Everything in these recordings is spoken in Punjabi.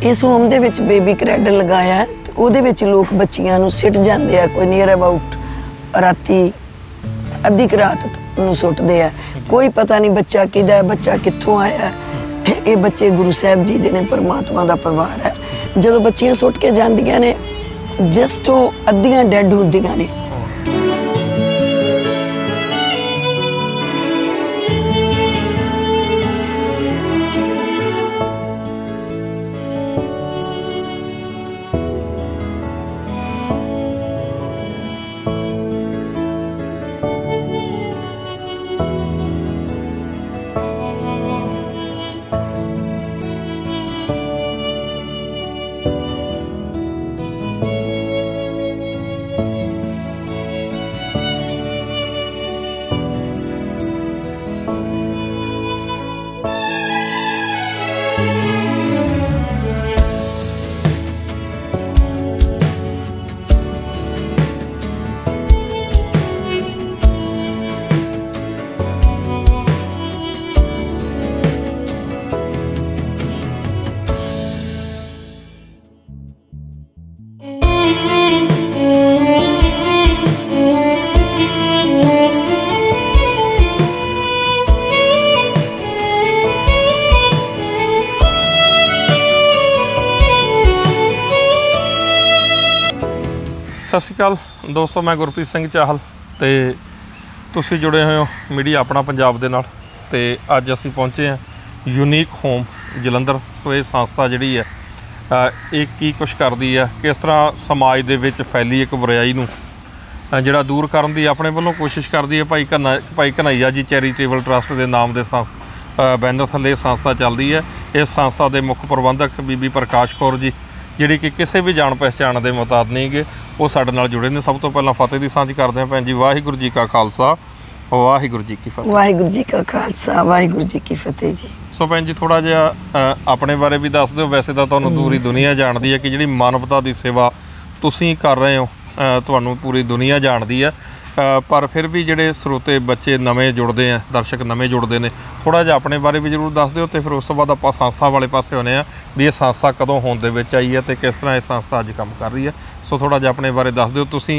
इस होम दे विच बेबी क्रैडल लगाया है ते ओहदे विच लोग बच्चियां नूं सिट जांदे आ। कोई नियर अबाउट राती अद्धी क रात नूं सुੱਟਦੇ आ। कोई पता नहीं बच्चा किहदा है, बच्चा कित्थों आया है। ये बच्चे गुरु साहब जी दे ने, परमात्मा दा परिवार है। जदों बच्चियां सुੱਟ के जांदियां ने जस्ट वो अद्धियां डैड हुंदियां ने। सत श्री अकाल दोस्तों, मैं गुरप्रीत सिंह चाहल ते तुसी जुड़े हुए हो मीडिया अपना पंजाब दे नाल। ते अज असी पहुँचे हैं यूनीक होम जलंधर। सो ये संस्था जिहड़ी है ये की कुछ करदी है, किस तरह समाज दे विच फैली एक बुराई नूं जिहड़ा दूर करन दी अपने वल्लों कोशिश करदी है। भाई कन्हैया जी चैरीटेबल ट्रस्ट के नाम दे बैनर थल्ले संस्था चलदी है। इस संस्था के मुख प्रबंधक बीबी प्रकाश कौर जी जिहड़ी कि किसी भी जान पहचान के मुताद नहीं गे, वो साडे नाल जुड़े ने। सब तो पहला फतेह दी सांझ करदे हां। भैन जी वाहिगुरू जी का खालसा वाहिगुरू जी की फतेह। वाहिगुरू जी का खालसा वाहिगुरू जी की फतेह जी। सो भैन जी थोड़ा जिहा अपने बारे भी दस दो। वैसे तो तुहानूं पूरी दुनिया जानती है कि जिहड़ी मानवता की सेवा तुसीं कर रहे हो, तुहानूं पूरी दुनिया जानती है। पर फिर भी जिहड़े स्रोते बच्चे नवें जुड़ते हैं, दर्शक नवें जुड़ते हैं, थोड़ा जिहा अपने बारे भी जरूर दस दिओ। तो फिर उस तो बाद आपां संस्था वाले पासे होने आ भी ये संस्था कदों होंद दे विच आई है तो किस तरह ये संस्था अज काम कर रही है। सो थोड़ा जिहा अपने बारे दस दिओ। तुसीं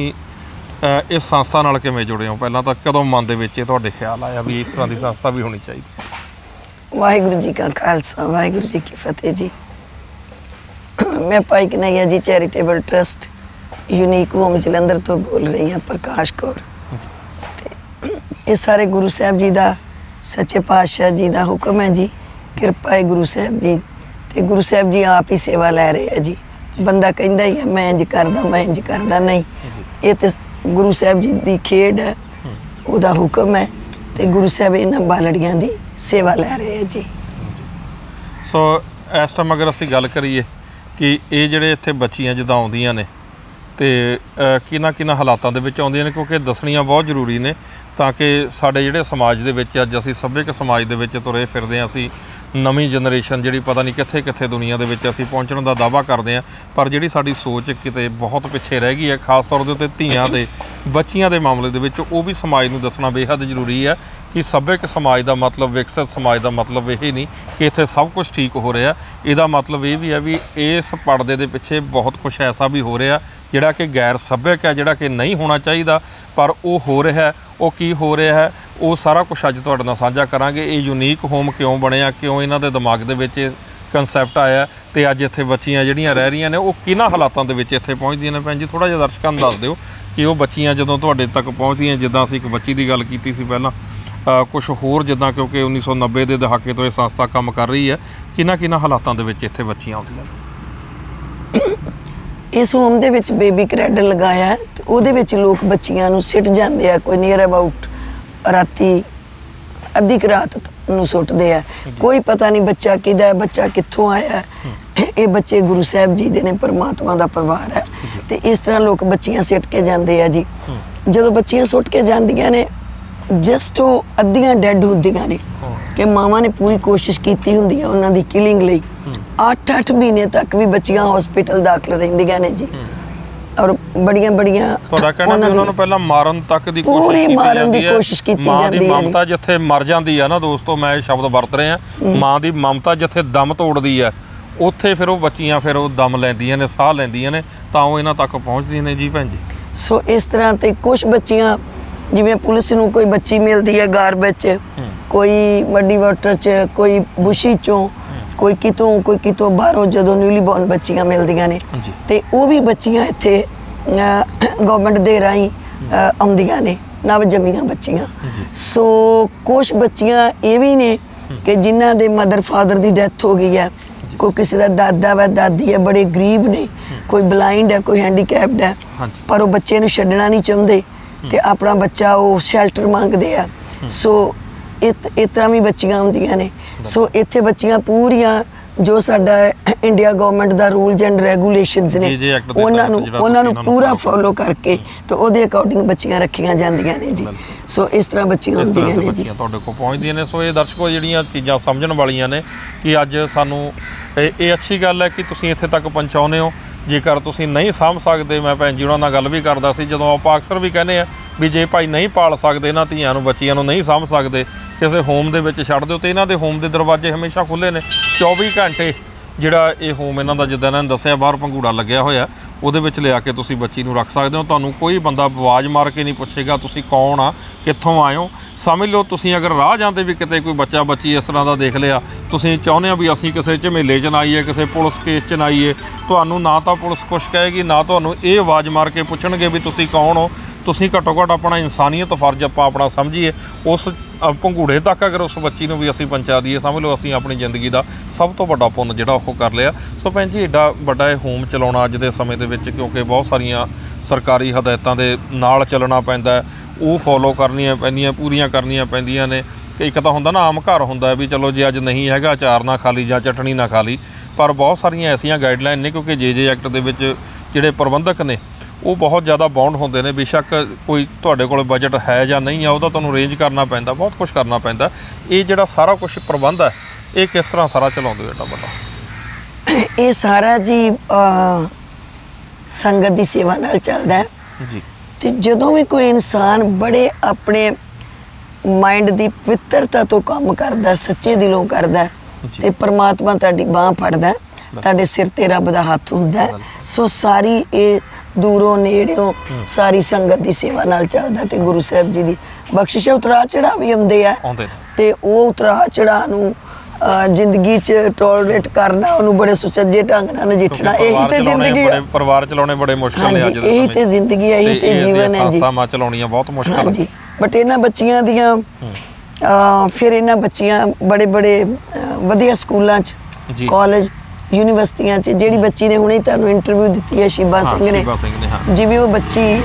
इस संस्था नाल किवें जुड़े हो, पहलां तां कदों मन दे विच तुहाडे ख्याल आया भी इस तरह की संस्था भी होनी चाहिए? वाहिगुरू जी का खालसा वाहिगुरू जी की फतेह जी। मैं Bhai Kanhaiya ji charitable trust unique home Jalandhar तो बोल रही हाँ, प्रकाश कौर। ये सारे गुरु साहब जी का सच्चे पातशाह जी का हुक्म है जी, किरपा है गुरु साहब जी। तो गुरु साहब जी आप ही सेवा लै रहे हैं जी। बंदा कहता ही है मैं इंज करदा नहीं, ये तो गुरु साहब जी की खेड है, उहदा हुक्म है। तो गुरु साहब इन्हां बालड़ियां की सेवा लै रहे हैं जी। सो इस टाइम अगर असीं गल करिए कि ये जिहड़े इत्थे बच्चियां जिद्दां आउंदियां ने तो किन्हां हालातां दे विच आउंदियां ने, क्योंकि दसणियां बहुत जरूरी ने ताकि साडे जिहड़े समाज दे विच अज असीं सभ्यक समाज दे विच तुरे फिरदे हां। असीं नवीं जनरेशन जिहड़ी पता नहीं कित्थे कित्थे दुनिया दे विच असीं पहुंचण दा दावा करदे हां, पर जिहड़ी साडी सोच किते बहुत पिछे रह गई है। खास तौर दे उत्ते धीआं दे बच्चियां दे मामले दे विच वो भी समाज नूं दसना बेहद जरूरी है कि सभ्यक समाज का मतलब, विकसित समाज का मतलब यही नहीं कि इत्थे सब कुछ ठीक हो रहा। इहदा मतलब ये भी है भी इस पर्दे दे पिछे बहुत कुछ ऐसा भी हो रहा जिहड़ा कि गैर सभ्यक है, जिहड़ा कि नहीं होना चाहिए, पर वो हो रहा है। वो की हो रहा है वो सारा कुछ अज तुहाडे नाल साझा करांगे। ये यूनीक होम क्यों बनिया, क्यों इन्हां दे दिमाग दे विच कंसैप्ट आया, तो अज इत्थे बच्चियां जिहड़ियां रह रही ने वो किन्हां हालातां दे विच इत्थे पहुंचदियां ने। भैन जी थोड़ा जिहा दर्शकां नूं दस दिओ कि वो बच्चियां जदों तुहाडे तक पहुंचदियां, जिद्दां असीं एक बच्ची की गल कीती सी पहलां, कुछ होर जिद्दां क्योंकि 1990 के दहाके तो ये संस्था काम कर रही है, किन्हां हालातां दे विच इत्थे बच्चियां आउंदियां ने? इस होम दे विच बेबी क्रैडल लगाया है तो उहदे विच लोग बच्चियां नूं सिट जांदे आ। कोई नियर अबाउट राती अद्धी क रात नूं सुੱਟਦੇ आ। कोई पता नहीं बच्चा किहदा है, बच्चा कित्थों आया है। ये बच्चे गुरु साहब जी दे ने, परमात्मा दा परिवार है। तो इस तरह लोग बच्चियां सिट के जांदे आ जी। जदों बच्चियां सुੱਟ के जांदियां ने जस्ट वो अद्धियां डैड हुंदियां ने कि मावां ने पूरी कोशिश कीती हुंदी है उन्हां दी किलिंग लई। 8-8 महीने तक भी बच्चियां हॉस्पिटल दाखल रहिंदियां ने जी। और बड़ियां पहला मारन तक दी पूरी मारन दी कोशिश की जाती है। ममता जिथे मर जाती है ना दोस्तों, मैं शब्द वरत रहे हैं, माँ की ममता जिथे दम तोड़ती है ਉੱਥੇ ਫਿਰ ਉਹ ਬੱਚੀਆਂ ਫਿਰ ਉਹ ਦਮ ਲੈਂਦੀਆਂ ਨੇ, ਸਾਹ ਲੈਂਦੀਆਂ ਨੇ, ਤਾਂ ਉਹ ਇਹਨਾਂ ਤੱਕ ਪਹੁੰਚਦੀਆਂ ਨੇ ਜੀ ਭੈਣ ਜੀ। ਸੋ ਇਸ ਤਰ੍ਹਾਂ ਤੇ ਕੁਝ ਬੱਚੀਆਂ ਜਿਵੇਂ ਪੁਲਿਸ ਨੂੰ ਕੋਈ ਬੱਚੀ ਮਿਲਦੀ ਹੈ ਗਾਰਬੇਜ 'ਚ, ਕੋਈ ਮੱਡੀ ਵਾਟਰ 'ਚ, ਕੋਈ ਬੁਸ਼ੀ 'ਚੋਂ, ਕੋਈ ਕਿਤੋਂ ਬਾਹਰੋਂ ਜਦੋਂ ਨਿਊਲੀ ਬੋਰਨ ਬੱਚੀਆਂ ਮਿਲਦੀਆਂ ਨੇ ਤੇ ਉਹ ਵੀ ਬੱਚੀਆਂ ਇੱਥੇ ਗਵਰਨਮੈਂਟ ਦੇ ਰਾਹੀਂ ਆਉਂਦੀਆਂ ਨੇ, ਨਵ ਜੰਮੀਆਂ ਬੱਚੀਆਂ। ਸੋ ਕੁਛ ਬੱਚੀਆਂ ਇਹ ਵੀ ਨੇ ਕਿ ਜਿਨ੍ਹਾਂ ਦੇ ਮਦਰ ਫਾਦਰ ਦੀ ਡੈਥ ਹੋ ਗਈ ਹੈ, ਕੋਈ ਕਿਸੇ ਦਾ ਦਾਦਾ ਵਾ ਦਾਦੀ ਹੈ, ਬੜੇ ਗਰੀਬ ਨੇ, ਕੋਈ ਬਲਾਈਂਡ ਹੈ, ਕੋਈ ਹੈਂਡੀਕੈਪਡ ਹੈ, ਪਰ ਉਹ ਬੱਚੇ ਨੂੰ ਛੱਡਣਾ ਨਹੀਂ ਚਾਹੁੰਦੇ ਤੇ ਆਪਣਾ ਬੱਚਾ ਉਹ ਸ਼ੈਲਟਰ ਮੰਗਦੇ ਆ। ਸੋ ਇਸ ਤਰ੍ਹਾਂ ਵੀ ਬੱਚੀਆਂ ਹੁੰਦੀਆਂ ਨੇ। ਸੋ ਇੱਥੇ ਬੱਚੀਆਂ ਪੂਰੀਆਂ ਜੋ ਸਾਡਾ ਇੰਡੀਆ ਗਵਰਨਮੈਂਟ ਦਾ ਰੂਲਸ ਐਂਡ ਰੈਗੂਲੇਸ਼ਨਸ ਨੇ ਉਹਨਾਂ ਨੂੰ ਪੂਰਾ ਫੋਲੋ ਕਰਕੇ ਤੇ ਉਹਦੇ ਅਕੋਰਡਿੰਗ ਬੱਚੀਆਂ ਰੱਖੀਆਂ ਜਾਂਦੀਆਂ ਨੇ ਜੀ। ਸੋ ਇਸ ਤਰ੍ਹਾਂ ਬੱਚੀਆਂ ਹੁੰਦੀਆਂ ਨੇ ਜੀ, ਤੁਹਾਡੇ ਕੋਲ ਪਹੁੰਚਦੀਆਂ ਨੇ। ਸੋ ਇਹ ਦਰਸ਼ਕੋ ਜਿਹੜੀਆਂ ਚੀਜ਼ਾਂ ਸਮਝਣ ਵਾਲੀਆਂ ਨੇ ਕਿ ਅੱਜ ਸਾਨੂੰ ਇਹ ਅੱਛੀ ਗੱਲ ਹੈ ਕਿ ਤੁਸੀਂ ਇੱਥੇ ਤੱਕ ਪਹੁੰਚਾਉਂਦੇ ਹੋ। ਜੇਕਰ ਤੁਸੀਂ ਨਹੀਂ ਸਮਝ ਸਕਦੇ, ਮੈਂ ਭੈਣ ਜੀ ਉਹਨਾਂ ਨਾਲ ਗੱਲ ਵੀ ਕਰਦਾ ਸੀ, ਜਦੋਂ ਆਪਾਂ ਅਕਸਰ ਵੀ ਕਹਿੰਦੇ ਆ ਵੀ ਜੇ ਭਾਈ ਨਹੀਂ ਪਾਲ ਸਕਦੇ ਇਹਨਾਂ ਧੀਆਂ ਨੂੰ, ਬੱਚੀਆਂ ਨੂੰ ਨਹੀਂ ਸਮਝ ਸਕਦੇ, ਕਿਸੇ ਹੋਮ ਦੇ ਵਿੱਚ ਛੱਡ ਦਿਓ। ਤੇ ਇਹਨਾਂ ਦੇ ਹੋਮ ਦੇ ਦਰਵਾਜ਼ੇ ਹਮੇਸ਼ਾ ਖੁੱਲ੍ਹੇ ਨੇ 24 ਘੰਟੇ। ਜਿਹੜਾ ਇਹ ਹੋਮ ਇਹਨਾਂ ਦਾ, ਜਿੱਦਾਂ ਇਹਨਾਂ ਨੇ ਦੱਸਿਆ, ਬਾਹਰ ਪੰਘੂੜਾ ਲੱਗਿਆ ਹੋਇਆ, ਉਹਦੇ ਵਿੱਚ ਲਿਆ ਕੇ ਤੁਸੀਂ ਬੱਚੀ ਨੂੰ ਰੱਖ ਸਕਦੇ ਹੋ। ਤੁਹਾਨੂੰ ਕੋਈ ਬੰਦਾ ਆਵਾਜ਼ ਮਾਰ ਕੇ ਨਹੀਂ ਪੁੱਛੇਗਾ ਤੁਸੀਂ ਕੌਣ ਆ, ਕਿੱਥੋਂ ਆਏ ਹੋ। ਸਮਝ ਲਓ ਤੁਸੀਂ ਅਗਰ ਰਾਹ ਜਾਂਦੇ ਵੀ ਕਿਤੇ ਕੋਈ ਬੱਚਾ ਬੱਚੀ ਇਸ ਤਰ੍ਹਾਂ ਦਾ ਦੇਖ ਲਿਆ, ਤੁਸੀਂ ਚਾਹੁੰਦੇ ਹੋ ਵੀ ਅਸੀਂ ਕਿਸੇ ਝਮੇਲੇ 'ਚ ਨਾ ਆਈਏ, ਕਿਸੇ ਪੁਲਿਸ ਕੇਸ 'ਚ ਨਾ ਆਈਏ, ਤੁਹਾਨੂੰ ਨਾ ਤਾਂ ਪੁਲਿਸ ਕੁਛ ਕਹੇਗੀ, ਨਾ ਤੁਹਾਨੂੰ ਇਹ ਆਵਾਜ਼ ਮਾਰ ਕੇ ਪੁੱਛਣਗੇ ਵੀ ਤੁਸੀਂ ਕੌਣ ਹੋ। ਤੁਸੀਂ ਘੱਟੋ ਘੱਟ ਆਪਣਾ ਇਨਸਾਨੀਅਤ ਫਰਜ਼ ਆਪਾਂ ਆਪਣਾ ਸਮਝੀਏ। ਉਸ ਪੰਘੂੜੇ ਤੱਕ ਅਗਰ ਉਸ ਬੱਚੀ ਨੂੰ ਵੀ ਅਸੀਂ ਪਹੁੰਚਾ ਦਈਏ, ਸਮਝ ਲਓ ਅਸੀਂ ਆਪਣੀ ਜ਼ਿੰਦਗੀ ਦਾ ਸਭ ਤੋਂ ਵੱਡਾ ਪੁੰਨ ਜਿਹੜਾ ਉਹ ਕਰ ਲਿਆ। ਸੋ ਭੈਣ ਜੀ ਐਡਾ ਵੱਡਾ ਇਹ ਹੋਮ ਚਲਾਉਣਾ ਅੱਜ ਦੇ ਸਮੇਂ ਦੇ ਵਿੱਚ, ਕਿਉਂਕਿ ਬਹੁਤ ਸਾਰੀਆਂ ਸਰਕਾਰੀ ਹਦਾਇਤਾਂ ਦੇ ਨਾਲ ਚੱਲਣਾ ਪੈਂਦਾ, ਉਹ ਫੋਲੋ ਕਰਨੀਆਂ ਪੈਂਦੀਆਂ, ਪੂਰੀਆਂ ਕਰਨੀਆਂ ਪੈਂਦੀਆਂ ਨੇ। ਕਿ ਇੱਕ ਤਾਂ ਹੁੰਦਾ ਨਾ ਆਮ ਘਰ ਹੁੰਦਾ ਵੀ ਚਲੋ ਜੇ ਅੱਜ ਨਹੀਂ ਹੈਗਾ ਅਚਾਰ ਨਾ ਖਾ ਲਈ ਜਾਂ ਚਟਣੀ ਨਾ ਖਾ ਲਈ, ਪਰ ਬਹੁਤ ਸਾਰੀਆਂ ਐਸੀਆਂ ਗਾਈਡਲਾਈਨ ਨੇ ਕਿਉਂਕਿ ਜੇ ਐਕਟ ਦੇ ਵਿੱਚ ਜਿਹੜੇ ਪ੍ਰਬੰਧਕ ਨੇ ਉਹ ਬਹੁਤ ਜ਼ਿਆਦਾ ਬਾਉਂਡ ਹੁੰਦੇ ਨੇ। ਬੇਸ਼ੱਕ ਕੋਈ ਤੁਹਾਡੇ ਕੋਲ ਬਜਟ ਹੈ ਜਾਂ ਨਹੀਂ ਆ, ਉਹਦਾ ਤੁਹਾਨੂੰ ਅਰੇਂਜ ਕਰਨਾ ਪੈਂਦਾ, ਬਹੁਤ ਕੁਛ ਕਰਨਾ ਪੈਂਦਾ। ਇਹ ਜਿਹੜਾ ਸਾਰਾ ਕੁਛ ਪ੍ਰਬੰਧ ਹੈ ਇਹ ਕਿਸ ਤਰ੍ਹਾਂ ਸਾਰਾ ਚਲਾਉਂਦੇ ਹੋ ਏਡਾ ਵੱਡਾ? ਇਹ ਸਾਰਾ ਜੀ ਸੰਗਤ ਦੀ ਸੇਵਾ ਨਾਲ ਚੱਲਦਾ ਹੈ ਜੀ। ਤੇ ਜਦੋਂ ਵੀ ਕੋਈ ਇਨਸਾਨ ਬੜੇ ਆਪਣੇ ਮਾਈਂਡ ਦੀ ਪਵਿੱਤਰਤਾ ਤੋਂ ਕੰਮ ਕਰਦਾ, ਸੱਚੇ ਦਿਲੋਂ ਕਰਦਾ, ਤੇ ਪਰਮਾਤਮਾ ਤੁਹਾਡੀ ਬਾਂਹ ਫੜਦਾ, ਤੁਹਾਡੇ ਸਿਰ ਤੇ ਰੱਬ ਦਾ ਹੱਥ ਹੁੰਦਾ। ਸੋ ਸਾਰੀ ਇਹ ਦੂਰੋਂ ਨੇੜਿਓਂ ਸਾਰੀ ਸੰਗਤ ਦੀ ਸੇਵਾ ਨਾਲ ਚੱਲਦਾ ਤੇ ਗੁਰੂ ਸਾਹਿਬ ਜੀ ਦੀ ਬਖਸ਼ਿਸ਼ ਉਤਰਾ ਚੜਾ ਵੀ ਆਉਂਦੇ ਆ ਤੇ ਉਹ ਉਤਰਾ ਚੜਾ ਨੂੰ ਜ਼ਿੰਦਗੀ 'ਚ ਟੋਲਰੇਟ ਕਰਨਾ, ਉਹਨੂੰ ਬੜੇ ਸੁਚੱਜੇ ਢੰਗ ਨਾਲ ਨਜਿੱਠਣਾ, ਇਹੀ ਤੇ ਜ਼ਿੰਦਗੀ ਹੈ। ਪਰਿਵਾਰ ਚਲਾਉਣੇ ਬੜੇ ਮੁਸ਼ਕਲ ਨੇ ਅੱਜ ਦੇ ਇਹੀ ਤੇ ਜ਼ਿੰਦਗੀ ਹੈ, ਇਹੀ ਤੇ ਜੀਵਨ ਹੈ ਜੀ। ਸੰਸਥਾਵਾਂ ਚਲਾਉਣੀਆਂ ਬਹੁਤ ਮੁਸ਼ਕਲ ਹੈ। ਬਟ ਇਹਨਾਂ ਬੱਚੀਆਂ ਦੀਆਂ ਫਿਰ ਇਹਨਾਂ ਬੱਚੀਆਂ ਬੜੇ ਵਧੀਆ ਸਕੂਲਾਂ 'ਚ, ਕਾਲਜ, ਯੂਨੀਵਰਸਿਟੀਆਂ 'ਚ, ਜਿਹੜੀ ਬੱਚੀ ਨੇ ਹੁਣੇ ਤੁਹਾਨੂੰ ਇੰਟਰਵਿਊ ਦਿੱਤੀ ਹੈ ਸ਼ਿਬਾ ਸਿੰਘ ਨੇ, ਜਿਵੇਂ ਉਹ ਬੱਚੀ